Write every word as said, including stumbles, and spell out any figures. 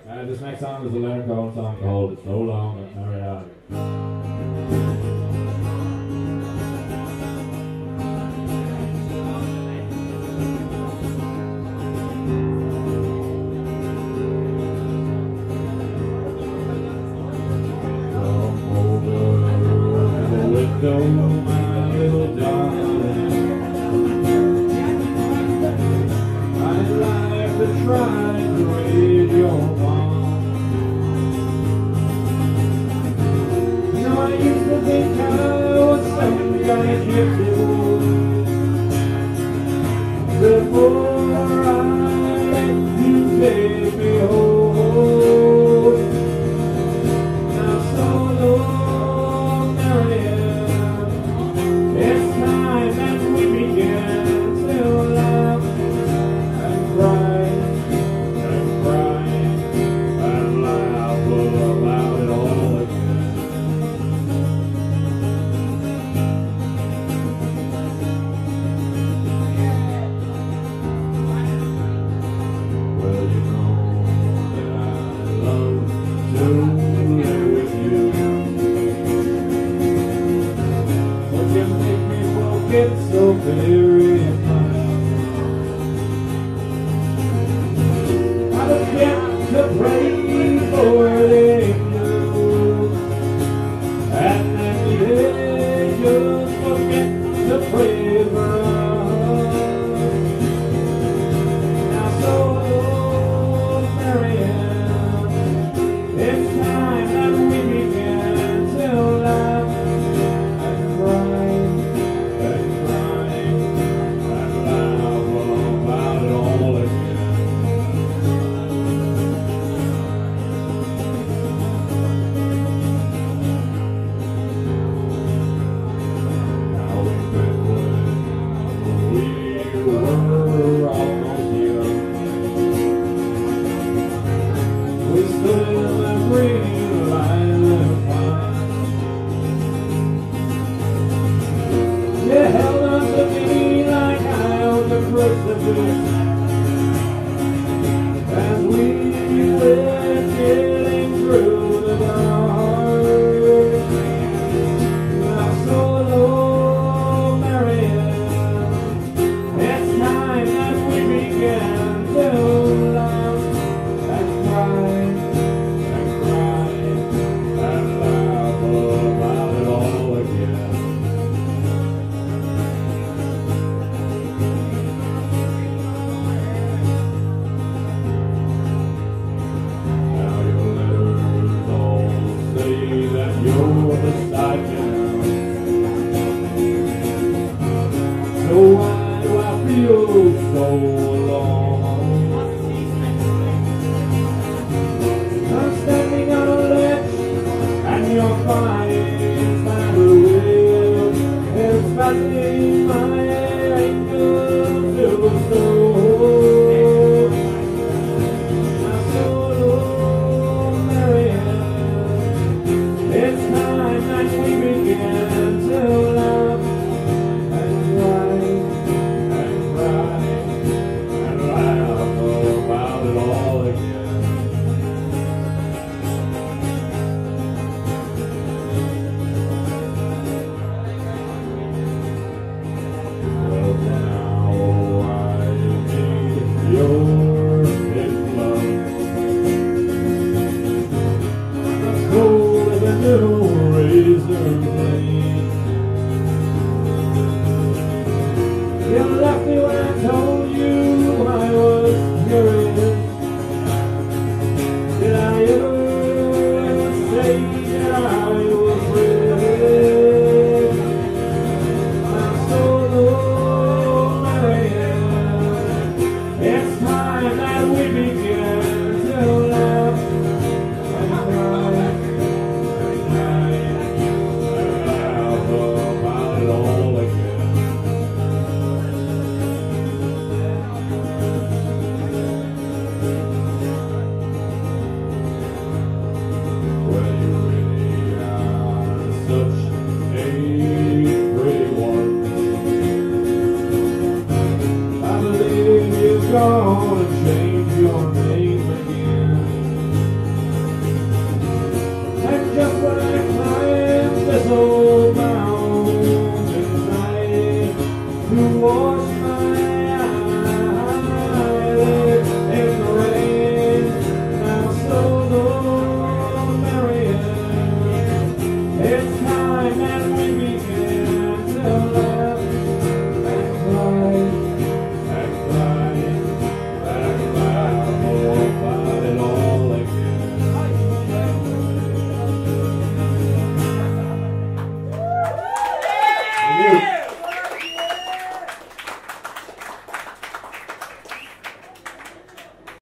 Uh, this next song is a Leonard Cohen song called It's No Long Marianne. Go, my little darling, I'd like to try to read your mind. You know, I used to think I was some guy gypsy before I let you take me home. Now so long, Marianne, it's time that we begin to laugh and cry and cry and laugh about it all again. Well, you know that I love to live with you, but you make me forget so very much. I forget to pray